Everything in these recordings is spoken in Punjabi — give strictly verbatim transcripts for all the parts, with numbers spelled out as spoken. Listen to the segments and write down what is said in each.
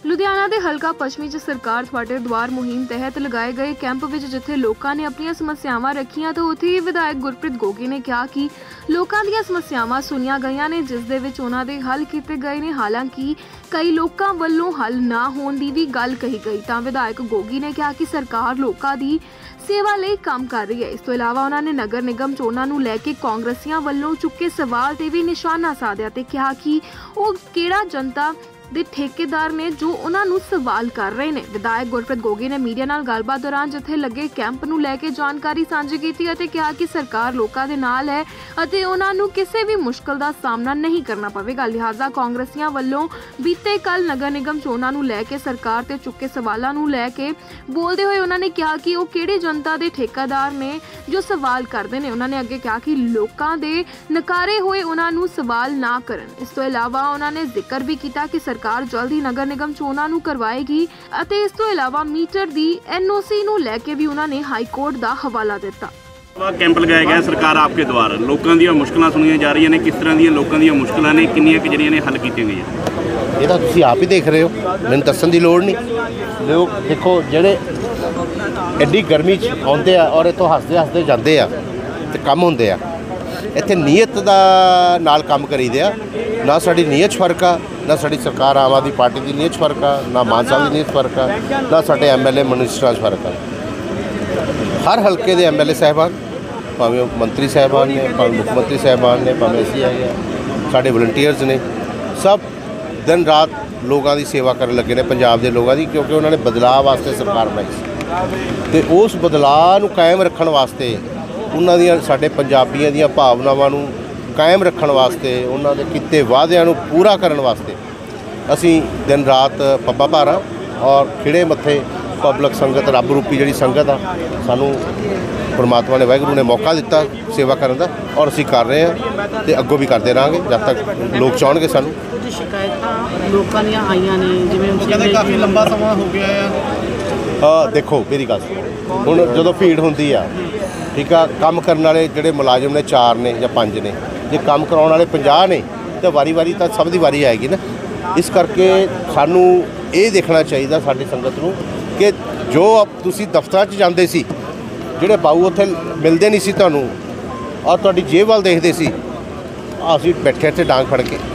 ਲੁਧਿਆਣਾ ਦੇ ਹਲਕਾ ਪੱਛਮੀ ਚ ਸਰਕਾਰ ਤੁਹਾਡੇ ਦੁਆਰ ਮੁਹਿੰਮ ਤਹਿਤ ਲਗਾਏ ਗਏ ਕੈਂਪ ਵਿੱਚ ਜਿੱਥੇ ਲੋਕਾਂ ਨੇ ਆਪਣੀਆਂ ਸਮੱਸਿਆਵਾਂ ਰੱਖੀਆਂ ਤਾਂ ਉੱਥੇ ਹੀ ਵਿਧਾਇਕ ਗੁਰਪ੍ਰੀਤ ਗੋਗੀ ਨੇ ਕਿਹਾ ਕਿ ਲੋਕਾਂ ਦੀਆਂ ਸਮੱਸਿਆਵਾਂ ਸੁਣੀਆਂ ਗਈਆਂ ਨੇ, ਜਿਸ ਦੇ ਵਿੱਚ ਉਹਨਾਂ ਦੇ ਹੱਲ ਕੀਤੇ ਗਏ ਨੇ। ਹਾਲਾਂਕਿ ਕਈ ਲੋਕਾਂ ਵੱਲੋਂ ਹੱਲ ਨਾ ਹੋਣ ਦੀ ਵੀ ਗੱਲ ਕਹੀ ਗਈ ਤਾਂ ਵਿਧਾਇਕ ਗੋਗੀ ਨੇ ਕਿਹਾ ਕਿ ਸਰਕਾਰ ਲੋਕਾਂ ਦੀ ਸੇਵਾ ਲਈ ਕੰਮ ਕਰ ਰਹੀ ਹੈ। ਇਸ ਤੋਂ ਇਲਾਵਾ ਉਹਨਾਂ ਨੇ ਨਗਰ ਨਿਗਮ ਚੋਣਾਂ ਨੂੰ ਲੈ ਕੇ ਕਾਂਗਰਸੀਆਂ ਵੱਲੋਂ ਚੁੱਕੇ ਸਵਾਲ ਤੇ ਵੀ ਨਿਸ਼ਾਨਾ ਸਾਧਿਆ ਤੇ ਕਿਹਾ ਕਿ ਉਹ ਕਿਹੜਾ ਜਨਤਾ ਦੇ ਠੇਕੇਦਾਰ ਨੇ ਜੋ ਉਹਨਾਂ ਨੂੰ ਸਵਾਲ ਕਰ ਰਹੇ ਨੇ। ਵਿਧਾਇਕ ਗੁਰਪ੍ਰੀਤ ਗੋਗੀ ਨੇ ਮੀਡੀਆ ਨਾਲ ਗੱਲਬਾਤ ਦੌਰਾਨ ਜਿੱਥੇ ਲੱਗੇ ਕੈਂਪ ਨੂੰ ਲੈ ਕੇ ਜਾਣਕਾਰੀ ਸਾਂਝੀ ਕੀਤੀ ਅਤੇ ਕਿਹਾ ਕਿ ਸਰਕਾਰ ਲੋਕਾਂ ਦੇ ਨਾਲ ਹੈ ਅਤੇ ਉਹਨਾਂ ਨੂੰ ਕਿਸੇ ਵੀ ਮੁਸ਼ਕਲ ਦਾ ਸਾਹਮਣਾ ਨਹੀਂ ਕਰਨਾ ਪਵੇਗਾ। ਲਿਹਾਜ਼ਾ ਕਾਂਗਰਸੀਆਂ ਵੱਲੋਂ ਬੀਤੇ ਕੱਲ ਨਗਰ ਨਿਗਮ ਚੋਣਾਂ ਨੂੰ ਲੈ ਕੇ ਸਰਕਾਰ ਤੇ ਚੁੱਕੇ ਸਵਾਲਾਂ ਨੂੰ ਲੈ ਕੇ ਬੋਲਦੇ ਹੋਏ ਉਹਨਾਂ ਨੇ ਕਿਹਾ ਕਿ ਉਹ ਕਿਹੜੇ ਜਨਤਾ ਦੇ ਠੇਕੇਦਾਰ ਨੇ ਜੋ ਸਵਾਲ ਕਰਦੇ ਨੇ। ਉਹਨਾਂ ਨੇ ਅੱਗੇ ਕਿਹਾ ਕਿ ਲੋਕਾਂ ਦੇ ਨਕਾਰੇ ਹੋਏ ਉਹਨਾਂ ਨੂੰ ਸਵਾਲ ਨਾ ਕਰਨ। ਇਸ ਤੋਂ ਇਲਾਵਾ ਉਹਨਾਂ ਨੇ ਜ਼ਿਕਰ ਵੀ ਕੀਤਾ ਕਿ ਸਰਕਾਰ ਜਲਦੀ ਨਗਰ ਨਿਗਮ ਚੋਣਾਂ ਨੂੰ ਕਰਵਾਏਗੀ ਅਤੇ ਇਸ ਤੋਂ ਇਲਾਵਾ ਮੀਟਰ ਦੀ ਐਨ ਓ ਸੀ ਨੂੰ ਲੈ ਕੇ ਵੀ ਉਹਨਾਂ ਨੇ ਹਾਈ ਕੋਰਟ ਦਾ ਹਵਾਲਾ ਦਿੱਤਾ। कैंप लगाया गया सरकार आपके द्वारा लोगों दी मुश्किलां सुनिया जा रही ने, किस तरह दी लोगों दी मुश्किलां ने, किन्नियां कि जड़ियां ने हल कीतियां गईयां? ये तो तुसीं आप ही देख रहे हो, मैनूं दस्सण दी लोड़ नहीं। लोग देखो जिहड़े एड्डी गर्मी च आउंदे आ और इत्थों हसदे हसदे जांदे आ ते काम हुंदे आ। इत्थे नीयत दा नाल काम करीदे आ, ना साडी नीयत फर्क आ, ना साडी सरकार आम आदमी पार्टी दी नीयत फर्क आ, ना मान साहब दी नीयत फर्क आ, ना साडे एम एल ए मिनिस्टरां च फर्क आ। हर हल्के दे एम एल ए साहबान भावें मंत्री साहबान ने, भावें मुख मंत्री साहबान ने, भावें असीं है साडे वलंटीयर्स ने, सब दिन रात लोगों की सेवा करन लगे ने पंजाब के लोगों की, क्योंकि उन्होंने बदलाव वास्ते सरकार बनाई सी ते उस बदलाव नूं कायम रखण वास्ते उन्हां दियां साडे पंजाबियां दियां भावनावां नूं कायम रखण वास्ते उन्हां दे कीते वादियां नूं पूरा करन वास्ते असीं दिन रात पब्बा भारा और खिड़े मत्थे पब्लिक संगत रब रूपी जिहड़ी संगत आ सानूं परमात्मा ने वाहिगुरू ने मौका दिता सेवा करन दा और असीं कर रहे हैं ते अग्गों भी करते रहांगे जब तक लोग चाहणगे सानूं। कुछ शिकायतां लोकां दीयां आईयां ने जिवें काफ़ी लंबा समा हो गया है। हाँ देखो मेरी गल हुण जदों भीड़ हुंदी आ ठीक आ, काम करन वाले जिहड़े मुलाजम ने चार ने जां पंज ने, जे काम कराउण वाले पचास ने तो वारी वारी तो सब दी वारी आएगी ना। इस करके सानूं ये देखना चाहिए साडी संगत नूं कि जो तुसीं दफ्तरां च जांदे सी ਜਿਹੜੇ ਬਾਊ ਉੱਥੇ ਮਿਲਦੇ ਨਹੀਂ ਸੀ ਤੁਹਾਨੂੰ ਔਰ ਤੁਹਾਡੀ ਜੇਬ ਵੱਲ ਦੇਖਦੇ ਸੀ, ਅਸੀਂ ਬੈਠੇ ਇੱਥੇ ਡਾਂਗ ਫੜ ਕੇ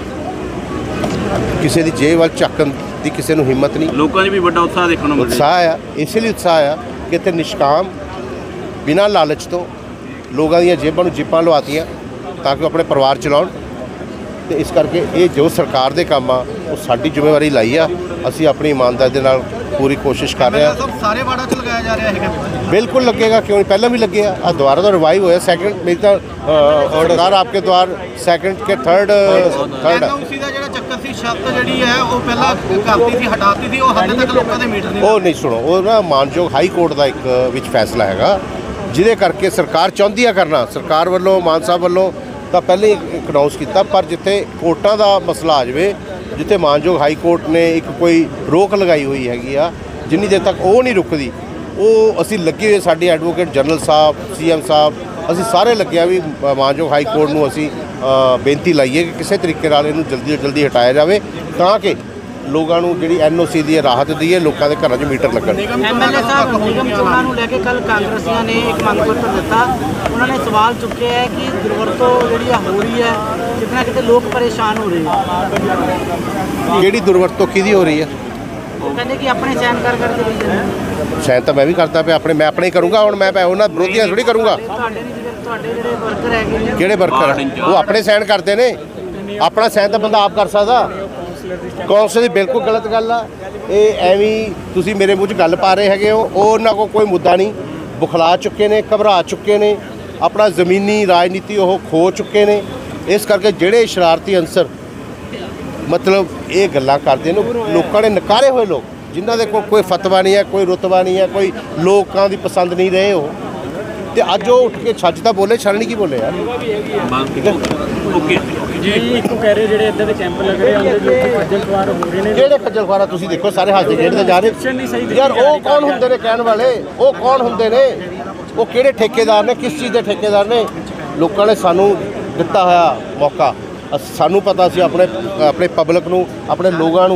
ਕਿਸੇ ਦੀ ਜੇਬ ਵੱਲ ਚੱਕਣ ਦੀ ਕਿਸੇ ਨੂੰ ਹਿੰਮਤ ਨਹੀਂ। ਲੋਕਾਂ 'ਚ ਵੀ ਵੱਡਾ ਉਤਸ਼ਾਹ ਦੇਖਣ ਨੂੰ ਮਿਲਿਆ। ਉਤਸ਼ਾਹ ਆ, ਇਸੇ ਲਈ ਉਤਸ਼ਾਹ ਆ ਕਿ ਇੱਥੇ ਨਿਸ਼ਕਾਮ ਬਿਨਾਂ ਲਾਲਚ ਤੋਂ ਲੋਕਾਂ ਦੀਆਂ ਜੇਬਾਂ ਨੂੰ ਜਿੱਪਾਂ ਲਵਾਤੀਆਂ ਤਾਂ ਕਿ ਉਹ ਆਪਣੇ ਪਰਿਵਾਰ ਚਲਾਉਣ ਤੇ ਇਸ ਕਰਕੇ ਇਹ ਜੋ ਸਰਕਾਰ ਦੇ ਕੰਮ ਆ ਉਹ ਸਾਡੀ ਜ਼ਿੰਮੇਵਾਰੀ ਲਾਈ ਆ। ਅਸੀਂ ਆਪਣੀ ਇਮਾਨਦਾਰੀ ਦੇ ਨਾਲ पूरी कोशिश कर रहे हैं। सारे वार्डा च लगाया जा रहा है? बिल्कुल लगेगा, क्यों नहीं, पहले भी लगे आ दोबारा तो रिवाइव होया। सैकेंड मेरी तो सरकार आपके द्वार सैकेंड के थर्ड थर्ड उसी दा जेड़ा चक्कर सी छत जेड़ी है वो पहला करती थी हटाती थी, वो हाले तक लोकां दे मीटर नहीं। वो नहीं सुनो, वो ना मानयोग हाई कोर्ट का एक विच फैसला हैगा जिहदे करके सरकार चाਹੁੰਦੀ ਆ करना, सरकार ਵੱਲੋਂ मान साहब ਵੱਲੋਂ ਤਾਂ ਪਹਿਲੇ ਇੱਕ ਅਨਾਉਂਸ ਕੀਤਾ, ਪਰ ਜਿੱਥੇ ਕੋਰਟਾਂ ਦਾ ਮਸਲਾ ਆ ਜਾਵੇ, ਜਿੱਥੇ ਮਾਨਯੋਗ ਹਾਈ ਕੋਰਟ ਨੇ ਇੱਕ ਕੋਈ ਰੋਕ ਲਗਾਈ ਹੋਈ ਹੈਗੀ ਆ, ਜਿੰਨੀ ਦੇਰ ਤੱਕ ਉਹ ਨਹੀਂ ਰੁਕਦੀ ਉਹ ਅਸੀਂ ਲੱਗੇ ਹੋਏ ਸਾਡੇ ਐਡਵੋਕੇਟ ਜਨਰਲ ਸਾਹਿਬ, ਸੀ ਐਮ ਸਾਹਿਬ, ਅਸੀਂ ਸਾਰੇ ਲੱਗੇ ਆ ਵੀ ਮਾਨਯੋਗ ਹਾਈ ਕੋਰਟ ਨੂੰ ਅਸੀਂ ਬੇਨਤੀ ਲਾਈਏ ਕਿ ਕਿਸੇ ਤਰੀਕੇ ਨਾਲ ਇਹਨੂੰ ਜਲਦੀ ਤੋਂ ਜਲਦੀ ਹਟਾਇਆ ਜਾਵੇ ਤਾਂ ਕਿ ਲੋਕਾਂ ਨੂੰ ਜਿਹੜੀ ਐਨ ਓ ਸੀ ਦੀ ਰਾਹਤ ਦਈਏ, ਲੋਕਾਂ ਦੇ ਘਰਾਂ 'ਚ ਮੀਟਰ ਲੱਗਣ। ਐਮ ਐਲ ਏ ਸਾਹਿਬ ਨਿਗਮ ਚੋਣਾਂ ਨੂੰ ਲੈ ਕੇ ਕੱਲ੍ਹ ਕਾਂਗਰਸੀਆਂ ਨੇ ਇੱਕ ਮੰਗ ਪੱਤਰ ਦਿੱਤਾ, ਉਹਨਾਂ ਨੇ ਸਵਾਲ ਚੁੱਕਿਆ ਹੈ ਕਿ ਦੁਰਵਰਤੋਂ ਜਿਹੜੀ ਆ ਹੋ ਰਹੀ ਹੈ, ਕਿਤਨਾ ਕਿਤੇ ਲੋਕ ਪਰੇਸ਼ਾਨ ਹੋ ਰਹੇ ਆ। ਕਿਹੜੀ ਦੁਰਵਰਤੋਂ ਕਿਹਦੀ ਹੋ ਰਹੀ ਹੈ? ਉਹ ਕਹਿੰਦੇ ਕਿ ਆਪਣੇ ਸਾਈਨ ਕਰ ਕਰਕੇ ਦੇ ਦਿੰਦੇ। ਸਾਈਨ ਤਾਂ ਮੈਂ ਵੀ ਕਰਦਾ ਪਿਆ ਆਪਣੇ, ਮੈਂ ਆਪਣੇ ਹੀ ਕਰੂੰਗਾ। ਹੁਣ ਮੈਂ ਉਹਨਾਂ ਵਿਰੋਧੀਆਂ ਥੋੜੀ ਕਰੂੰਗਾ। ਤੁਹਾਡੇ ਨਹੀਂ, ਤੁਹਾਡੇ ਜਿਹੜੇ ਵਰਕਰ ਹੈਗੇ ਨੇ ਕਿਹੜੇ ਵਰਕਰ? ਉਹ ਆਪਣੇ ਸਾਈਨ ਕਰਦੇ ਨੇ, ਆਪਣਾ ਸਾਈਨ ਤਾਂ ਬੰਦਾ ਆਪ ਕਰ ਸਕਦਾ। ਕੌਂਸਲ ਦੀ ਬਿਲਕੁਲ ਗਲਤ ਗੱਲ ਆ ਇਹ, ਐਵੇਂ ਤੁਸੀਂ ਮੇਰੇ ਮੂੰਹ 'ਚ ਗੱਲ ਪਾ ਰਹੇ ਹੈਗੇ ਹੋ। ਉਹ ਉਹਨਾਂ ਕੋਲ ਕੋਈ ਮੁੱਦਾ ਨਹੀਂ, ਬੁਖਲਾ ਚੁੱਕੇ ਨੇ, ਘਬਰਾ ਚੁੱਕੇ ਨੇ, ਆਪਣਾ ਜ਼ਮੀਨੀ ਰਾਜਨੀਤੀ ਉਹ ਖੋ ਚੁੱਕੇ ਨੇ। ਇਸ ਕਰਕੇ ਜਿਹੜੇ ਸ਼ਰਾਰਤੀ ਅੰਸਰ मतलब ये गल्लां करते हैं लोगों ने नकारे हुए लोग जिन्हों के को कोई फतवा नहीं है, कोई रुतबा नहीं है, कोई लोगों की पसंद नहीं रहे हो तो अज वो उठ के छज तो बोले, छल नहीं की बोले यार। ठीक है ਜਿਹੜੇ ਖੱਜਲ ਖੁਆਰ ਤੁਸੀਂ ਦੇਖੋ ਸਾਰੇ ਹੱਸਦੇ ਖੇਡਦੇ ਜਾ ਰਹੇ ਯਾਰ। ਉਹ ਕੌਣ ਹੁੰਦੇ ਨੇ ਕਹਿਣ ਵਾਲੇ? ਉਹ ਕੌਣ ਹੁੰਦੇ ਨੇ? ਉਹ ਕਿਹੜੇ ਠੇਕੇਦਾਰ ਨੇ? ਕਿਸ ਚੀਜ਼ ਦੇ ਠੇਕੇਦਾਰ ਨੇ? ਲੋਕਾਂ ਨੇ ਸਾਨੂੰ ਦਿੱਤਾ ਹੋਇਆ ਮੌਕਾ, ਸਾਨੂੰ ਪਤਾ ਸੀ ਆਪਣੇ ਆਪਣੇ ਪਬਲਿਕ ਨੂੰ, ਆਪਣੇ ਲੋਕਾਂ ਨੂੰ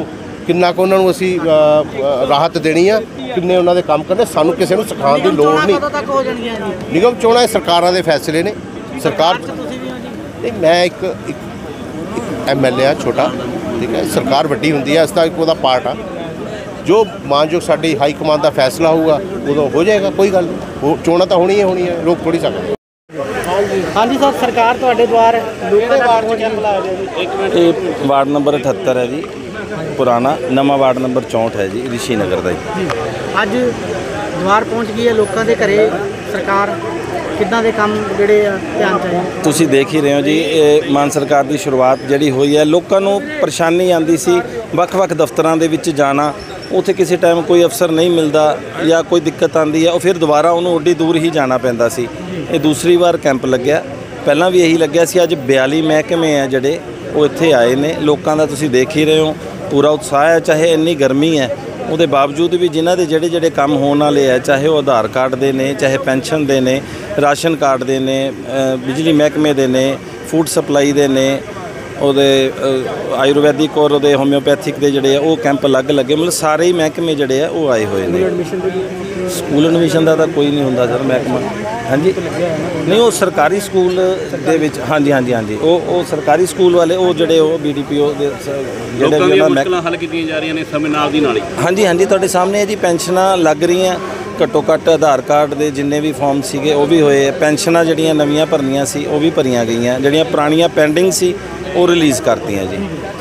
ਕਿੰਨਾ ਕੁ ਉਹਨਾਂ ਨੂੰ ਅਸੀਂ ਅ, ਅ, ਰਾਹਤ ਦੇਣੀ ਆ, ਕਿੰਨੇ ਉਹਨਾਂ ਦੇ ਕੰਮ ਕਰਨੇ। ਸਾਨੂੰ ਕਿਸੇ ਨੂੰ ਸਿਖਾਉਣ ਦੀ ਲੋੜ ਨਹੀਂ। ਕਦੋਂ ਤੱਕ ਹੋ ਜਾਣਗੀਆਂ ਜੀ? ਨਿਗਮ ਚੋਣਾਂ ਇਹ ਸਰਕਾਰਾਂ ਦੇ ਫੈਸਲੇ ਨੇ। ਸਰਕਾਰ ਤੁਸੀਂ ਵੀ ਹੋ ਜੀ? ਨਹੀਂ, ਮੈਂ ਇੱਕ ਇੱਕ ਐਮ ਐਲ ਏ ਆ ਛੋਟਾ, ਠੀਕ ਹੈ। ਸਰਕਾਰ ਵੱਡੀ ਹੁੰਦੀ ਹੈ, ਇਸ ਦਾ ਇੱਕ ਉਹਦਾ ਪਾਰਟ ਆ। ਜੋ ਮਾਨਯੋਗ ਸਾਡੀ ਹਾਈ ਕਮਾਨ ਦਾ ਫੈਸਲਾ ਹੋਊਗਾ ਉਦੋਂ ਹੋ ਜਾਏਗਾ, ਕੋਈ ਗੱਲ ਨਹੀਂ। ਉਹ ਚੋਣਾਂ ਤਾਂ ਹੋਣੀ ਹੀ ਹੋਣੀ ਹੈ, ਰੋਕ ਥੋੜੀ ਸਕਦੇ। ਹਾਂਜੀ ਸਰ, ਸਰਕਾਰ ਤੁਹਾਡੇ ਦੁਆਰ ਲੋਕਾਂ ਦਾ ਵਾਰਡ ਕੈਂਪ ਲਾਇਆ ਗਿਆ ਜੀ। ਇਹ ਵਾਰਡ ਨੰਬਰ ਅਠੱਤਰ ਹੈ ਜੀ, ਪੁਰਾਣਾ। ਨਵਾਂ ਵਾਰਡ ਨੰਬਰ ਚੌਂਹਠ ਹੈ ਜੀ, ਰਿਸ਼ੀ ਨਗਰ ਦਾ ਜੀ। ਅੱਜ ਦੁਆਰ ਪਹੁੰਚ ਗਈ ਹੈ ਲੋਕਾਂ ਦੇ ਘਰੇ ਸਰਕਾਰ। ਕਿੱਦਾਂ ਦੇ ਕੰਮ ਜਿਹੜੇ ਆ ਧਿਆਨ ਚ ਆਏ? ਤੁਸੀਂ ਦੇਖ ਹੀ ਰਹੇ ਹੋ ਜੀ, ਇਹ ਮਾਨ ਸਰਕਾਰ ਦੀ ਸ਼ੁਰੂਆਤ ਜਿਹੜੀ ਹੋਈ ਹੈ, ਲੋਕਾਂ ਨੂੰ ਪਰੇਸ਼ਾਨੀ ਆਉਂਦੀ ਸੀ ਵੱਖ-ਵੱਖ ਦਫ਼ਤਰਾਂ ਦੇ ਵਿੱਚ ਜਾਣਾ, ਉੱਥੇ ਕਿਸੇ ਟਾਈਮ ਕੋਈ ਅਫਸਰ ਨਹੀਂ ਮਿਲਦਾ ਜਾਂ ਕੋਈ ਦਿੱਕਤ ਆਉਂਦੀ ਹੈ, ਉਹ ਫਿਰ ਦੁਬਾਰਾ ਉਹਨੂੰ ਓਡੀ ਦੂਰ ਹੀ ਜਾਣਾ ਪੈਂਦਾ ਸੀ। ਇਹ ਦੂਸਰੀ ਵਾਰ ਕੈਂਪ ਲੱਗਿਆ, ਪਹਿਲਾਂ ਵੀ ਇਹੀ ਲੱਗਿਆ ਸੀ। ਅੱਜ ਬਿਆਲੀ ਮਹਿਕਮੇ ਆ ਜਿਹੜੇ ਉਹ ਇੱਥੇ ਆਏ ਨੇ। ਲੋਕਾਂ ਦਾ ਤੁਸੀਂ ਦੇਖ ਹੀ ਰਹੇ ਹੋ ਪੂਰਾ ਉਤਸ਼ਾਹ ਹੈ, ਚਾਹੇ ਇੰਨੀ ਗਰਮੀ ਹੈ ਉਹਦੇ ਬਾਵਜੂਦ ਵੀ ਜਿਨ੍ਹਾਂ ਦੇ ਜਿਹੜੇ ਜਿਹੜੇ ਕੰਮ ਹੋਣ ਵਾਲੇ ਆ, ਚਾਹੇ ਉਹ ਆਧਾਰ ਕਾਰਡ ਦੇ ਨੇ, ਚਾਹੇ ਪੈਨਸ਼ਨ ਦੇ ਨੇ, ਰਾਸ਼ਨ ਕਾਰਡ ਦੇ ਨੇ, ਬਿਜਲੀ ਮਹਿਕਮੇ ਦੇ ਨੇ, ਫੂਡ ਸਪਲਾਈ ਦੇ ਨੇ, ਉਹਦੇ ਆਯੁਰਵੈਦਿਕ ਔਰ ਉਹਦੇ ਹੋਮਿਓਪੈਥਿਕ ਦੇ ਜਿਹੜੇ ਆ ਉਹ ਕੈਂਪ ਅਲੱਗ ਲੱਗੇ। ਮਤਲਬ ਸਾਰੇ ਹੀ ਮਹਿਕਮੇ ਜਿਹੜੇ ਆ ਉਹ ਆਏ ਹੋਏ ਨੇ। ਸਕੂਲ ਐਡਮਿਸ਼ਨ ਦਾ ਤਾਂ ਕੋਈ ਨਹੀਂ ਹੁੰਦਾ ਸਰ ਮਹਿਕਮਾ। ਹਾਂਜੀ, ਨਹੀਂ ਉਹ ਸਰਕਾਰੀ ਸਕੂਲ ਦੇ ਵਿੱਚ। ਹਾਂਜੀ ਹਾਂਜੀ ਹਾਂਜੀ ਉਹ ਉਹ ਸਰਕਾਰੀ ਸਕੂਲ ਵਾਲੇ ਉਹ ਜਿਹੜੇ ਉਹ ਬੀ ਡੀ ਪੀ ਓ ਦੇ ਜਿਹੜੇ ਲੋਕਾਂ ਦੀਆਂ ਉਹਨਾਂ ਮੁਸ਼ਕਲਾਂ ਹੱਲ ਕੀਤੀਆਂ ਜਾ ਰਹੀਆਂ ਨੇ ਸਮੇਂ ਨਾਲ ਦੀ ਨਾਲ ਹੀ। ਹਾਂਜੀ ਹਾਂਜੀ ਤੁਹਾਡੇ ਸਾਹਮਣੇ ਹੈ ਜੀ, ਪੈਨਸ਼ਨਾਂ ਲੱਗ ਰਹੀਆਂ ਘੱਟੋ ਘੱਟ। ਆਧਾਰ ਕਾਰਡ ਦੇ ਜਿੰਨੇ ਵੀ ਫਾਰਮ ਸੀਗੇ ਉਹ ਵੀ ਹੋਏ। ਪੈਨਸ਼ਨਾਂ ਜਿਹੜੀਆਂ ਨਵੀਆਂ ਭਰਨੀਆਂ ਸੀ ਉਹ ਵੀ ਭਰੀਆਂ ਗਈਆਂ, ਜਿਹੜੀਆਂ ਪੁਰਾਣੀਆਂ ਪੈਂਡਿੰਗ ਸੀ ਉਹ ਰਿਲੀਜ਼ ਕਰਤੀਆਂ ਜੀ।